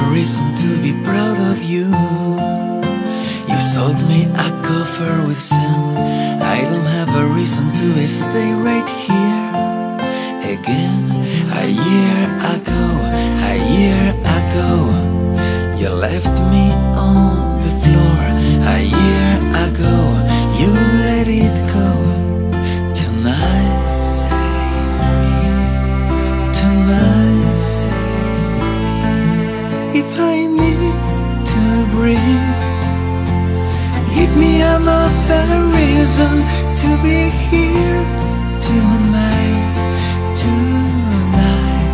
reason to be proud of you. You sold me a cover with sand. I don't have a reason to stay right here again. A year ago, you left me on the floor. A year ago, you let it go. Tonight, save me. Tonight, save me. If I need to breathe, give me another reason to be here tonight. Tonight,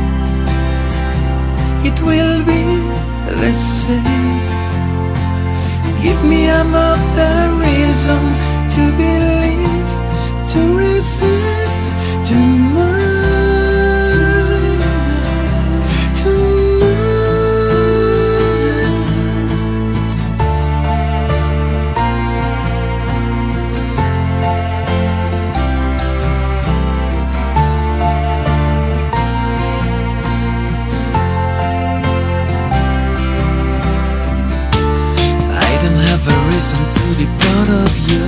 it will be the same. Give me another reason to believe, to resist tonight. Reason to be proud of you.